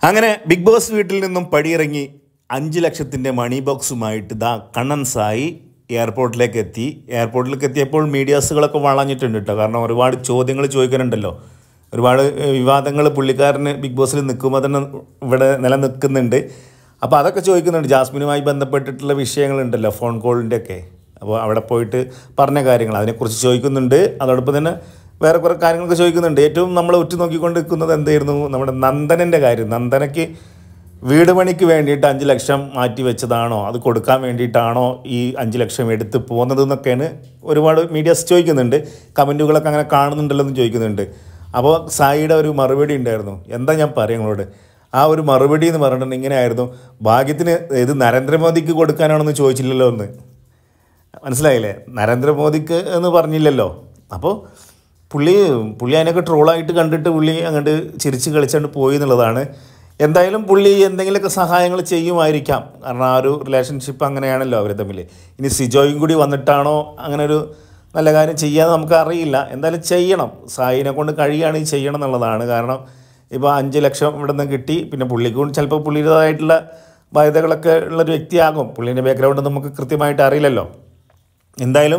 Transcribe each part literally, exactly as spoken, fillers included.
അങ്ങനെ big boss വീട്ടിൽ നിന്നും പടിയിറങ്ങി അഞ്ച് ലക്ഷത്തിൻ്റെ മണി ബോക്സുമായിട്ട് ദാ കണ്ണൻ സായി എയർപോർട്ടിലേക്ക് എത്തി. എയർപോർട്ടിലേക്ക് എത്തിയപ്പോൾ മീഡിയാസുകളൊക്കെ വളഞ്ഞിട്ടുണ്ട് കേട്ടോ. കാരണം ഒരുപാട് ചോദ്യങ്ങൾ ചോദിക്കാനുണ്ടല്ലോ, ഒരുപാട് വിവാദങ്ങൾ പുള്ളിക്കാരന് ബിഗ് ബോസിൽ നിൽക്കുമ്പോൾ തന്നെ ഇവിടെ നിലനിൽക്കുന്നുണ്ട്. അപ്പോൾ അതൊക്കെ ചോദിക്കുന്നുണ്ട്. ജാസ്മിനുമായി ബന്ധപ്പെട്ടിട്ടുള്ള വിഷയങ്ങളുണ്ടല്ലോ, ഫോൺ കോളിൻ്റെ ഒക്കെ. അപ്പോൾ അവിടെ പോയിട്ട് പറഞ്ഞ കാര്യങ്ങൾ അതിനെക്കുറിച്ച് ചോദിക്കുന്നുണ്ട്. അതോടൊപ്പം തന്നെ വേറെ കുറേ കാര്യങ്ങളൊക്കെ ചോദിക്കുന്നുണ്ട്. ഏറ്റവും നമ്മൾ ഉറ്റു നോക്കിക്കൊണ്ട് നിൽക്കുന്നത് എന്തായിരുന്നു, നമ്മുടെ നന്ദനൻ്റെ കാര്യം. നന്ദനയ്ക്ക് വീട് പണിക്ക് വേണ്ടിയിട്ട് അഞ്ച് ലക്ഷം മാറ്റി വെച്ചതാണോ, അത് കൊടുക്കാൻ വേണ്ടിയിട്ടാണോ ഈ അഞ്ച് ലക്ഷം എടുത്ത് പോകുന്നത് എന്നൊക്കെയാണ് ഒരുപാട് മീഡിയാസ് ചോദിക്കുന്നുണ്ട്. കമൻറ്റുകളൊക്കെ അങ്ങനെ കാണുന്നുണ്ടല്ലോ എന്ന് ചോദിക്കുന്നുണ്ട്. അപ്പോൾ സായിയുടെ ഒരു മറുപടി ഉണ്ടായിരുന്നു. എന്താ ഞാൻ പറയാം നിങ്ങളോട്, ആ ഒരു മറുപടി എന്ന് പറഞ്ഞിട്ടുണ്ടെങ്കിൽ ഇങ്ങനെയായിരുന്നു: ഭാഗ്യത്തിന് ഇത് നരേന്ദ്രമോദിക്ക് കൊടുക്കാനാണെന്ന് ചോദിച്ചില്ലല്ലോ എന്ന്. മനസ്സിലായില്ലേ? നരേന്ദ്രമോദിക്ക് എന്ന് പറഞ്ഞില്ലല്ലോ. അപ്പോൾ പുള്ളി പുള്ളി അതിനൊക്കെ ട്രോളായിട്ട് കണ്ടിട്ട് പുള്ളി അങ്ങോട്ട് ചിരിച്ച് കളിച്ചുകൊണ്ട് പോയി എന്നുള്ളതാണ്. എന്തായാലും പുള്ളി എന്തെങ്കിലുമൊക്കെ സഹായങ്ങൾ ചെയ്യുമായിരിക്കാം. കാരണം ആ ഒരു റിലേഷൻഷിപ്പ് അങ്ങനെയാണല്ലോ അവർ തമ്മിൽ. ഇനി സിജോയും കൂടി വന്നിട്ടാണോ അങ്ങനെ ഒരു നല്ല കാര്യം ചെയ്യാൻ നമുക്ക് അറിയില്ല. എന്തായാലും ചെയ്യണം, സായിനെ കൊണ്ട് കഴിയുകയാണെങ്കിൽ ചെയ്യണം എന്നുള്ളതാണ്. കാരണം ഇപ്പോൾ അഞ്ച് ലക്ഷം ഇവിടെ നിന്ന് കിട്ടി. പിന്നെ പുള്ളിക്കും ചിലപ്പോൾ പുള്ളിയുടേതായിട്ടുള്ള ബാധ്യതകളൊക്കെ ഉള്ളൊരു വ്യക്തിയാകും. പുള്ളീൻ്റെ ബാക്ക്ഗ്രൗണ്ട് നമുക്ക് കൃത്യമായിട്ട് അറിയില്ലല്ലോ. എന്തായാലും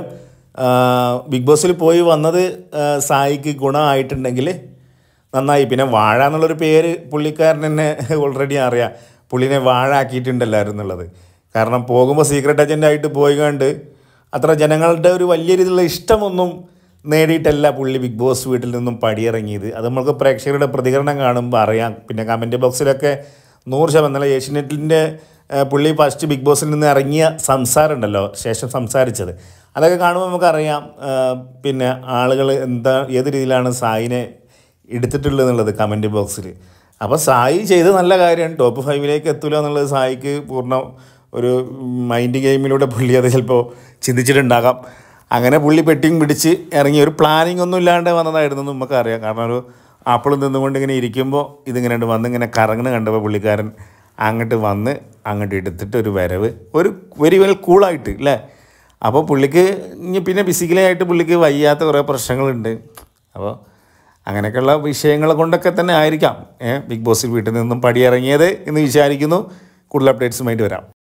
ബിഗ് ബോസിൽ പോയി വന്നത് സായിക്ക് ഗുണമായിട്ടുണ്ടെങ്കിൽ നന്നായി. പിന്നെ വാഴ എന്നുള്ളൊരു പേര് പുള്ളിക്കാരൻ തന്നെ ഓൾറെഡി അറിയാം. പുള്ളിനെ വാഴ ആക്കിയിട്ടുണ്ടല്ലായിരുന്നു എന്നുള്ളത്. കാരണം പോകുമ്പോൾ സീക്രട്ട് ഏജൻ്റായിട്ട് പോയി കണ്ട് അത്ര ജനങ്ങളുടെ ഒരു വലിയ രീതിയിലുള്ള ഇഷ്ടമൊന്നും നേടിയിട്ടല്ല പുള്ളി ബിഗ് ബോസ് വീട്ടിൽ നിന്നും പടിയിറങ്ങിയത്. അത് നമുക്ക് പ്രേക്ഷകരുടെ പ്രതികരണം കാണുമ്പോൾ അറിയാം. പിന്നെ കമൻറ്റ് ബോക്സിലൊക്കെ നൂറ് ശതമാനം നല്ല ഏഷ്യനെറ്റിൻ്റെ പുള്ളി ഫസ്റ്റ് ബിഗ് ബോസിൽ നിന്ന് ഇറങ്ങിയ സംസാരം ഉണ്ടല്ലോ, ശേഷം സംസാരിച്ചത്, അതൊക്കെ കാണുമ്പോൾ നമുക്കറിയാം പിന്നെ ആളുകൾ എന്താ ഏത് രീതിയിലാണ് സായിനെ എടുത്തിട്ടുള്ളത് എന്നുള്ളത് കമൻറ്റ് ബോക്സിൽ. അപ്പോൾ സായി ചെയ്ത് നല്ല കാര്യമാണ്. ടോപ്പ് ഫൈവിലേക്ക് എത്തില്ല എന്നുള്ളത് സായിക്ക് പൂർണ്ണ ഒരു മൈൻഡ് ഗെയിമിലൂടെ പുള്ളി അത് ചിലപ്പോൾ ചിന്തിച്ചിട്ടുണ്ടാകാം. അങ്ങനെ പുള്ളി പെട്ടിങ് പിടിച്ച് ഇറങ്ങി. ഒരു പ്ലാനിങ് ഒന്നും ഇല്ലാണ്ട് വന്നതായിരുന്നു നമുക്കറിയാം. കാരണം ഒരു ആപ്പിൾ നിന്നുകൊണ്ട് ഇങ്ങനെ ഇരിക്കുമ്പോൾ ഇതിങ്ങനെ വന്നിങ്ങനെ കറങ്ങുന്ന കണ്ടപ്പോൾ പുള്ളിക്കാരൻ അങ്ങോട്ട് വന്ന് അങ്ങോട്ട് എടുത്തിട്ട് ഒരു വരവ്, ഒരു വെരി വെൽ കൂളായിട്ട് അല്ലേ. അപ്പോൾ പുള്ളിക്ക് ഇനി പിന്നെ ഫിസിക്കലി ആയിട്ട് പുള്ളിക്ക് വയ്യാത്ത കുറേ പ്രശ്നങ്ങളുണ്ട്. അപ്പോൾ അങ്ങനെയൊക്കെയുള്ള വിഷയങ്ങൾ കൊണ്ടൊക്കെ തന്നെ ആയിരിക്കാം ബിഗ് ബോസ് വീട്ടിൽ നിന്നും പടിയിറങ്ങിയത് എന്ന് വിചാരിക്കുന്നു. കൂടുതൽ അപ്ഡേറ്റ്സുമായിട്ട് വരാം.